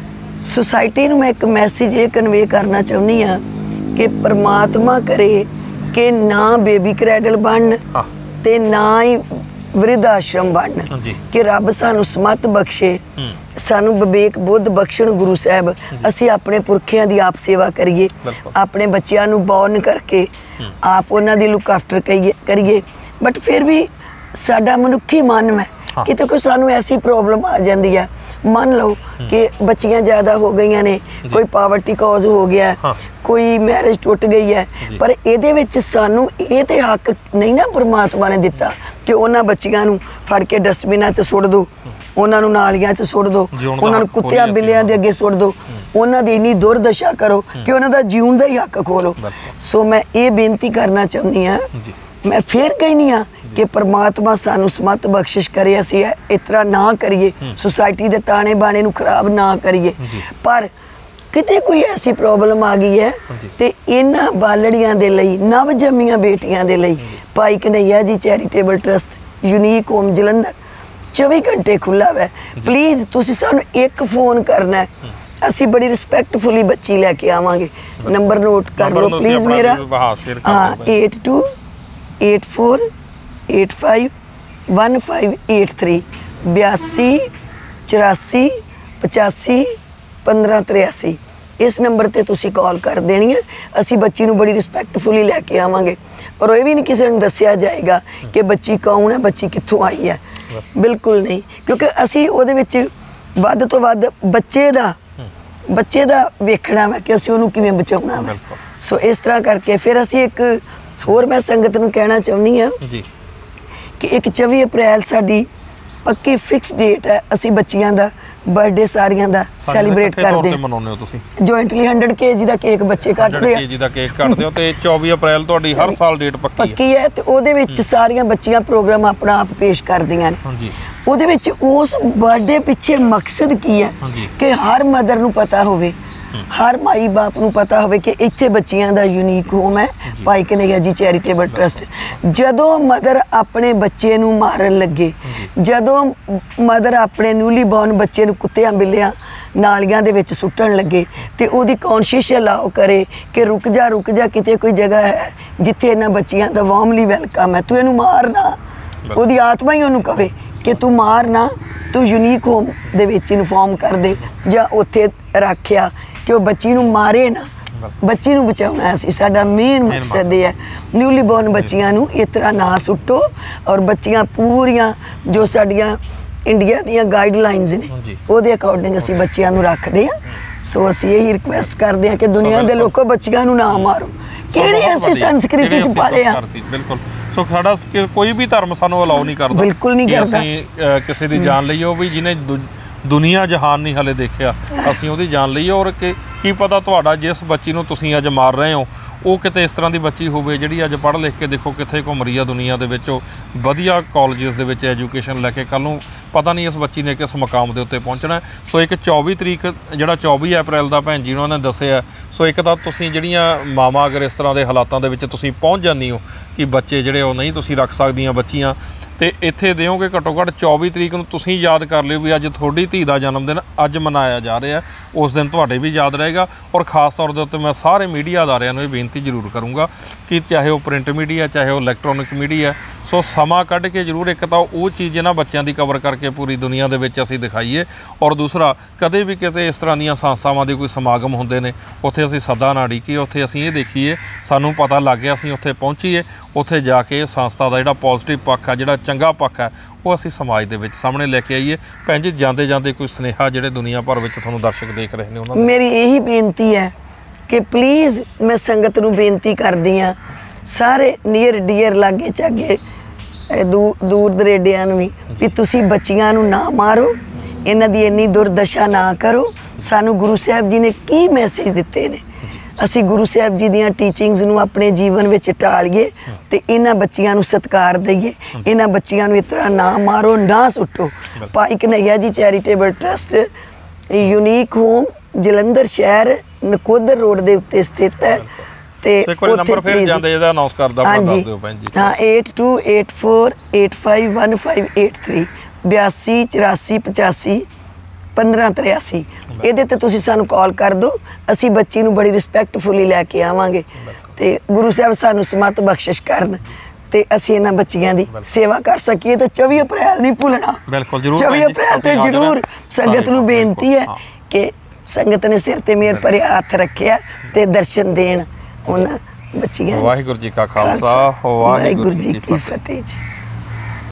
ਸੁਸਾਇਟੀ ਨੂੰ ਮੈਂ ਇੱਕ ਮੈਸੇਜ ਇਹ ਕਨਵੇ ਕਰਨਾ ਚਾਹੁੰਦੀ ਹਾਂ ਕਿ ਪ੍ਰਮਾਤਮਾ ਕਰੇ ਕਿ ਨਾ ਬੇਬੀ ਕ੍ਰੈਡਲ ਬਣਨ ਤੇ ਨਾ ਹੀ ਵਿਰਧ ਆਸ਼ਰਮ ਬਣਨ, ਕਿ ਰੱਬ ਸਾਨੂੰ ਸਮਤ ਬਖਸ਼ੇ, ਸਾਨੂੰ ਵਿਵੇਕ ਬੁੱਧ ਬਖਸ਼ਣ ਗੁਰੂ ਸਾਹਿਬ। ਅਸੀਂ ਆਪਣੇ ਪੁਰਖਿਆਂ ਦੀ ਆਪ ਸੇਵਾ ਕਰੀਏ, ਆਪਣੇ ਬੱਚਿਆਂ ਨੂੰ ਬੌਰਨ ਕਰਕੇ ਆਪ ਉਹਨਾਂ ਦੀ ਲੁੱਕ ਆਫਟਰ ਕਰੀਏ। ਬਟ ਫਿਰ ਵੀ ਸਾਡਾ ਮਨੁੱਖੀ ਮਨ ਹੈ, ਕਿਤੇ ਕੋਈ ਸਾਨੂੰ ਐਸੀ ਪ੍ਰੋਬਲਮ ਆ ਜਾਂਦੀ ਹੈ, ਮੰਨ ਲਓ ਕਿ ਬੱਚੀਆਂ ਜ਼ਿਆਦਾ ਹੋ ਗਈਆਂ ਨੇ, ਕੋਈ ਪਾਵਰਟੀ ਕਾਜ਼ ਹੋ ਗਿਆ, ਕੋਈ ਮੈਰਿਜ ਟੁੱਟ ਗਈ ਹੈ, ਪਰ ਇਹਦੇ ਵਿੱਚ ਸਾਨੂੰ ਇਹ ਤੇ ਹੱਕ ਨਹੀਂ ਨਾ ਪਰਮਾਤਮਾ ਨੇ ਦਿੱਤਾ ਕਿ ਉਹਨਾਂ ਬੱਚੀਆਂ ਨੂੰ ਫੜ ਕੇ ਡਸਟਬਿਨਾਂ 'ਚ ਸੁੱਟ ਦਿਓ, ਉਹਨਾਂ ਨੂੰ ਨਾਲੀਆਂ 'ਚ ਸੁੱਟ ਦਿਓ, ਉਹਨਾਂ ਨੂੰ ਕੁੱਤਿਆਂ ਬਿੱਲਿਆਂ ਦੇ ਅੱਗੇ ਸੁੱਟ ਦਿਓ, ਉਹਨਾਂ ਦੀ ਇੰਨੀ ਦੁਰਦਸ਼ਾ ਕਰੋ ਕਿ ਉਹਨਾਂ ਦਾ ਜੀਉਣ ਦਾ ਹੀ ਹੱਕ ਖੋਲੋ। ਸੋ ਮੈਂ ਇਹ ਬੇਨਤੀ ਕਰਨਾ ਚਾਹੁੰਦੀ ਹਾਂ, ਮੈਂ ਫੇਰ ਕਹਿੰਦੀ ਹਾਂ ਕਿ ਪਰਮਾਤਮਾ ਸਾਨੂੰ ਸਮਤ ਬਖਸ਼ਿਸ਼ ਕਰੇ, ਅਸੀਂ ਇਸ ਤਰ੍ਹਾਂ ਨਾ ਕਰੀਏ, ਸੁਸਾਇਟੀ ਦੇ ਤਾਣੇ ਬਾਣੇ ਨੂੰ ਖਰਾਬ ਨਾ ਕਰੀਏ। ਪਰ ਕਿਤੇ ਕੋਈ ਐਸੀ ਪ੍ਰੋਬਲਮ ਆ ਗਈ ਹੈ ਤੇ ਇਹਨਾਂ ਬਾਲੜੀਆਂ ਦੇ ਲਈ, ਨਵ ਜੰਮੀਆਂ ਬੇਟੀਆਂ ਦੇ ਲਈ Bhai Kanhaiya ji charitable trust unique home Jalandhar 24 ਘੰਟੇ ਖੁੱਲ੍ਹਾ ਹੈ। ਪਲੀਜ਼ ਤੁਸੀਂ ਸਾਨੂੰ ਇੱਕ ਫੋਨ ਕਰਨਾ, ਅਸੀਂ ਬੜੀ ਰਿਸਪੈਕਟਫੁਲੀ ਬੱਚੀ ਲੈ ਕੇ ਆਵਾਂਗੇ। ਨੰਬਰ ਨੋਟ ਕਰ ਲਓ ਪਲੀਜ਼ ਮੇਰਾ, 8284851583 8284851583। ਇਸ ਨੰਬਰ ਤੇ ਤੁਸੀਂ ਕਾਲ ਕਰ ਦੇਣੀ ਹੈ, ਅਸੀਂ ਬੱਚੀ ਨੂੰ ਬੜੀ ਰਿਸਪੈਕਟਫੁਲੀ ਲੈ ਕੇ ਆਵਾਂਗੇ। ਔਰ ਇਹ ਵੀ ਨਹੀਂ ਕਿਸੇ ਨੂੰ ਦੱਸਿਆ ਜਾਏਗਾ ਕਿ ਬੱਚੀ ਕੌਣ ਹੈ, ਬੱਚੀ ਕਿੱਥੋਂ ਆਈ ਹੈ, ਬਿਲਕੁਲ ਨਹੀਂ, ਕਿਉਂਕਿ ਅਸੀਂ ਉਹਦੇ ਵਿੱਚ ਵੱਧ ਤੋਂ ਵੱਧ ਬੱਚੇ ਦਾ ਵੇਖਣਾ ਵਾ ਕਿ ਅਸੀਂ ਉਹਨੂੰ ਕਿਵੇਂ ਬਚਾਉਣਾ ਵਾ। ਸੋ ਇਸ ਤਰ੍ਹਾਂ ਕਰਕੇ ਫਿਰ ਅਸੀਂ ਇੱਕ ਹੋਰ ਮੈਂ ਸੰਗਤ ਨੂੰ ਕਹਿਣਾ ਚਾਹੁੰਦੀ ਹਾਂ ਕਿ ਇੱਕ 24 ਅਪ੍ਰੈਲ ਸਾਡੀ ਪੱਕੀ ਫਿਕਸ ਡੇਟ ਹੈ, ਅਸੀਂ ਬੱਚੀਆਂ ਦਾ ਬਰਥਡੇ ਸਾਰੀਆਂ ਦਾ ਸੈਲੀਬ੍ਰੇਟ ਕਰਦੇ ਹਾਂ। ਜੁਆਇੰਟਲੀ 100 kg ਦਾ ਕੇਕ ਬੱਚੇ ਕੱਟਦੇ ਆ, 100 kg ਦਾ ਕੇਕ ਕੱਟਦੇ ਹੋ ਤੇ 24 ਅਪ੍ਰੈਲ ਤੁਹਾਡੀ ਹਰ ਸਾਲ ਡੇਟ ਪੱਕੀ ਹੈ ਤੇ ਉਹਦੇ ਵਿੱਚ ਸਾਰੀਆਂ ਬੱਚੀਆਂ ਪ੍ਰੋਗਰਾਮ ਆਪਣਾ ਆਪ ਪੇਸ਼ ਕਰਦੀਆਂ ਨੇ। ਉਹਦੇ ਵਿੱਚ ਉਸ ਬਰਥਡੇ ਪਿੱਛੇ ਮਕਸਦ ਕੀ ਹੈ ਕਿ ਹਰ ਮਦਰ ਨੂੰ ਪਤਾ ਹੋਵੇ, ਹਰ ਮਾਈ ਬਾਪ ਨੂੰ ਪਤਾ ਹੋਵੇ ਕਿ ਇੱਥੇ ਬੱਚੀਆਂ ਦਾ ਯੂਨੀਕ ਹੋਮ ਹੈ ਭਾਈ ਕਨ੍ਹਈਆ ਜੀ ਚੈਰੀਟੇਬਲ ਟਰਸਟ। ਜਦੋਂ ਮਦਰ ਆਪਣੇ ਬੱਚੇ ਨੂੰ ਮਾਰਨ ਲੱਗੇ, ਜਦੋਂ ਮਦਰ ਆਪਣੇ ਨਿਊਲੀ ਬੌਰਨ ਬੱਚੇ ਨੂੰ ਕੁੱਤਿਆਂ ਬਿੱਲਿਆਂ ਨਾਲੀਆਂ ਦੇ ਵਿੱਚ ਸੁੱਟਣ ਲੱਗੇ ਤੇ ਉਹਦੀ ਕੌਨਸ਼ੀਅਸ ਅਲਾਓ ਕਰੇ ਕਿ ਰੁਕ ਜਾ ਕਿਤੇ ਕੋਈ ਜਗ੍ਹਾ ਹੈ ਜਿੱਥੇ ਇਹਨਾਂ ਬੱਚੀਆਂ ਦਾ ਵਾਰਮਲੀ ਵੈਲਕਮ ਹੈ, ਤੂੰ ਇਹਨੂੰ ਮਾਰ ਨਾ। ਉਹਦੀ ਆਤਮਾ ਹੀ ਉਹਨੂੰ ਕਵੇ ਕਿ ਤੂੰ ਮਾਰ ਨਾ, ਤੂੰ ਯੂਨੀਕ ਹੋਮ ਦੇ ਵਿੱਚ ਇਨਫੋਰਮ ਕਰ ਦੇ ਜਾਂ ਉੱਥੇ ਰੱਖਿਆ ਕਿ ਉਹ ਬੱਚੀ ਨੂੰ ਮਾਰੇ ਨਾ, ਬੱਚੀ ਨੂੰ ਬਚਾਉਣਾ ਸੀ ਸਾਡਾ ਮੇਨ ਮਕਸਦ। ਇਹ ਹੈ ਨਿਊਲੀ ਬੌਰਨ ਬੱਚੀਆਂ ਨੂੰ ਇਸ ਤਰ੍ਹਾਂ ਨਾ ਸੁੱਟੋ। ਔਰ ਬੱਚੀਆਂ ਪੂਰੀਆਂ ਜੋ ਸਾਡੀਆਂ ਇੰਡੀਆ ਦੀਆਂ ਗਾਈਡਲਾਈਨਸ ਨੇ ਉਹਦੇ ਅਕੋਰਡਿੰਗ ਅਸੀਂ ਬੱਚਿਆਂ ਨੂੰ ਰੱਖਦੇ ਹਾਂ। ਸੋ ਅਸੀਂ ਇਹੀ ਰਿਕੁਐਸਟ ਕਰਦੇ ਹਾਂ ਕਿ ਦੁਨੀਆ ਦੇ ਲੋਕੋ ਬੱਚੀਆਂ ਨੂੰ ਨਾ ਮਾਰੋ, ਕਿਹੜੇ ਅਸੀਂ ਸੰਸਕ੍ਰਿਤੀ 'ਚ ਪਾਲੇ ਆ। ਬਿਲਕੁਲ। ਸੋ ਸਾਡਾ ਕੋਈ ਵੀ ਧਰਮ ਸਾਨੂੰ ਅਲਾਉ ਨਹੀਂ ਕਰਦਾ, ਬਿਲਕੁਲ ਨਹੀਂ ਕਰਦਾ, ਅਸੀਂ ਕਿਸੇ ਦੀ ਜਾਨ ਲਈ ਉਹ ਵੀ ਜਿਹਨੇ ਦੁਨੀਆ ਜਹਾਨ ਨਹੀਂ ਹਲੇ ਦੇਖਿਆ, ਅਸੀਂ ਉਹਦੀ ਜਾਨ ਲਈ। ਔਰ ਕੀ ਪਤਾ ਤੁਹਾਡਾ ਜਿਸ ਬੱਚੀ ਨੂੰ ਤੁਸੀਂ ਅੱਜ ਮਾਰ ਰਹੇ ਹੋ ਉਹ ਕਿਤੇ ਇਸ ਤਰ੍ਹਾਂ ਦੀ ਬੱਚੀ ਹੋਵੇ ਜਿਹੜੀ ਅੱਜ ਪੜ੍ਹ ਲਿਖ ਕੇ ਦੇਖੋ ਕਿੱਥੇ ਘੁੰਮ ਰਹੀ ਆ ਦੁਨੀਆ ਦੇ ਵਿੱਚ, ਉਹ ਵਧੀਆ ਕਾਲਜਸ ਦੇ ਵਿੱਚ ਐਜੂਕੇਸ਼ਨ ਲੈ ਕੇ, ਕੱਲ੍ਹ ਨੂੰ ਪਤਾ ਨਹੀਂ ਇਸ ਬੱਚੀ ਨੇ ਕਿਸ ਮੁਕਾਮ ਦੇ ਉੱਤੇ ਪਹੁੰਚਣਾ। ਸੋ ਇੱਕ 24 ਤਰੀਕ ਜਿਹੜਾ 24 ਅਪ੍ਰੈਲ ਦਾ ਭੈਣ ਜੀ ਨੂੰ ਉਹਨਾਂ ਨੇ ਦੱਸਿਆ। ਸੋ ਇੱਕ ਤਾਂ ਤੁਸੀਂ ਜਿਹੜੀਆਂ ਮਾਵਾਂ ਅਗਰ ਇਸ ਤਰ੍ਹਾਂ ਦੇ ਹਾਲਾਤਾਂ ਦੇ ਵਿੱਚ ਤੁਸੀਂ ਪਹੁੰਚ ਜਾਂਦੀ ਹੋ ਕਿ ਬੱਚੇ ਜਿਹੜੇ ਉਹ ਨਹੀਂ ਤੁਸੀਂ ਰੱਖ ਸਕਦੀਆਂ ਬੱਚੀਆਂ, ਤੇ ਇੱਥੇ ਦਿਓਗੇ ਘੱਟੋ ਘੱਟ 24 ਤਰੀਕ ਨੂੰ ਤੁਸੀਂ ਯਾਦ ਕਰ ਲਿਓ ਵੀ ਅੱਜ ਤੁਹਾਡੀ ਧੀ ਦਾ ਜਨਮ ਦਿਨ ਅੱਜ ਮਨਾਇਆ ਜਾ ਰਿਹਾ। ਉਸ ਦਿਨ ਤੁਹਾਡੇ ਵੀ ਯਾਦ ਰਹੇਗਾ। ਔਰ ਖ਼ਾਸ ਤੌਰ ਦੇ ਉੱਤੇ ਮੈਂ ਸਾਰੇ ਮੀਡੀਆ ਅਦਾਰਿਆਂ ਨੂੰ ਇਹ ਬੇਨਤੀ ਜ਼ਰੂਰ ਕਰੂੰਗਾ ਕਿ ਚਾਹੇ ਉਹ ਪ੍ਰਿੰਟ ਮੀਡੀਆ ਚਾਹੇ ਉਹ ਇਲੈਕਟ੍ਰੋਨਿਕ ਮੀਡੀਆ, ਸੋ ਸਮਾਂ ਕੱਢ ਕੇ ਜ਼ਰੂਰ ਇੱਕ ਤਾਂ ਉਹ ਚੀਜ਼ ਇਹਨਾਂ ਬੱਚਿਆਂ ਦੀ ਕਵਰ ਕਰਕੇ ਪੂਰੀ ਦੁਨੀਆ ਦੇ ਵਿੱਚ ਅਸੀਂ ਦਿਖਾਈਏ। ਔਰ ਦੂਸਰਾ, ਕਦੇ ਵੀ ਕਿਤੇ ਇਸ ਤਰ੍ਹਾਂ ਦੀਆਂ ਸੰਸਥਾਵਾਂ ਦੇ ਕੋਈ ਸਮਾਗਮ ਹੁੰਦੇ ਨੇ ਉੱਥੇ ਅਸੀਂ ਸੱਦਾ ਨਾ ਉਡੀਕੀਏ, ਉੱਥੇ ਅਸੀਂ ਇਹ ਦੇਖੀਏ ਸਾਨੂੰ ਪਤਾ ਲੱਗ ਗਿਆ ਅਸੀਂ ਉੱਥੇ ਪਹੁੰਚੀਏ, ਉੱਥੇ ਜਾ ਕੇ ਸੰਸਥਾ ਦਾ ਜਿਹੜਾ ਪੋਜ਼ਿਟਿਵ ਪੱਖ ਹੈ, ਜਿਹੜਾ ਚੰਗਾ ਪੱਖ ਹੈ, ਉਹ ਅਸੀਂ ਸਮਾਜ ਦੇ ਵਿੱਚ ਸਾਹਮਣੇ ਲੈ ਕੇ ਆਈਏ। ਭੈਣ ਜੀ ਜਾਂਦੇ ਜਾਂਦੇ ਕੋਈ ਸੁਨੇਹਾ ਜਿਹੜੇ ਦੁਨੀਆ ਭਰ ਵਿੱਚ ਤੁਹਾਨੂੰ ਦਰਸ਼ਕ ਦੇਖ ਰਹੇ ਨੇ ਉਹਨਾਂ ਨੂੰ? ਮੇਰੀ ਇਹੀ ਬੇਨਤੀ ਹੈ ਕਿ ਪਲੀਜ਼ ਮੈਂ ਸੰਗਤ ਨੂੰ ਬੇਨਤੀ ਕਰਦੀ ਹਾਂ, ਸਾਰੇ ਨੀਅਰ ਡੀਅਰ ਲਾਗੇ ਚਾਗੇ ਦੂਰ ਦਰੇਡਿਆਂ ਨੂੰ ਵੀ ਤੁਸੀਂ ਬੱਚੀਆਂ ਨੂੰ ਨਾ ਮਾਰੋ, ਇਹਨਾਂ ਦੀ ਇੰਨੀ ਦੁਰਦਸ਼ਾ ਨਾ ਕਰੋ। ਸਾਨੂੰ ਗੁਰੂ ਸਾਹਿਬ ਜੀ ਨੇ ਕੀ ਮੈਸੇਜ ਦਿੱਤੇ ਨੇ, ਅਸੀਂ ਗੁਰੂ ਸਾਹਿਬ ਜੀ ਦੀਆਂ ਟੀਚਿੰਗਸ ਨੂੰ ਆਪਣੇ ਜੀਵਨ ਵਿੱਚ ਢਾਲੀਏ ਤੇ ਇਹਨਾਂ ਬੱਚੀਆਂ ਨੂੰ ਸਤਿਕਾਰ ਦਈਏ। ਇਹਨਾਂ ਬੱਚੀਆਂ ਨੂੰ ਇਸ ਤਰ੍ਹਾਂ ਨਾ ਮਾਰੋ, ਨਾ ਸੁੱਟੋ। Bhai Kanhaiya ji charitable trust unique home Jalandhar ਸ਼ਹਿਰ ਨਕੋਦਰ ਰੋਡ ਦੇ ਉੱਤੇ ਸਥਿਤ ਹੈ। ਤੇ ਕੋਈ ਨੰਬਰ ਫਿਰ ਜਾਂਦੇ ਇਹਦਾ ਅਨਾਉਂਸ ਕਰਦਾ ਆਪਣਾ ਦੱਸ ਦਿਓ ਭੈਣ ਜੀ। ਹਾਂ 8284851583 82 84 85 1583 ਇਹਦੇ ਤੇ ਤੁਸੀਂ ਸਾਨੂੰ ਕਾਲ ਕਰ ਦਿਓ। ਅਸੀਂ ਬੱਚੀ ਨੂੰ ਬੜੀ ਰਿਸਪੈਕਟਫੁਲੀ ਲੈ ਕੇ ਆਵਾਂਗੇ ਤੇ ਗੁਰੂ ਸਾਹਿਬ ਸਾਨੂੰ ਸਮਤ ਬਖਸ਼ਿਸ਼ ਕਰਨ ਤੇ ਅਸੀਂ ਇਹਨਾਂ ਬੱਚੀਆਂ ਦੀ ਸੇਵਾ ਕਰ ਸਕੀਏ। ਤੇ 24 ਅਪ੍ਰੈਲ ਨਹੀਂ ਭੁੱਲਣਾ। ਬਿਲਕੁਲ ਜ਼ਰੂਰ 24 ਅਪ੍ਰੈਲ ਤੇ ਜ਼ਰੂਰ ਸੰਗਤ ਨੂੰ ਬੇਨਤੀ ਹੈ ਕਿ ਸੰਗਤ ਨੇ ਸਿਰ ਤੇ ਮੇਰ ਭਰਿਆ ਹੱਥ ਰੱਖਿਆ ਤੇ ਦਰਸ਼ਨ ਦੇਣ ਉਹਨਾਂ ਬੱਚੀਆਂ। ਵਾਹਿਗੁਰੂ ਜੀ ਕਾ ਖਾਲਸਾ, ਵਾਹਿਗੁਰੂ ਜੀ ਕੀ ਫਤਿਹ ਜੀ।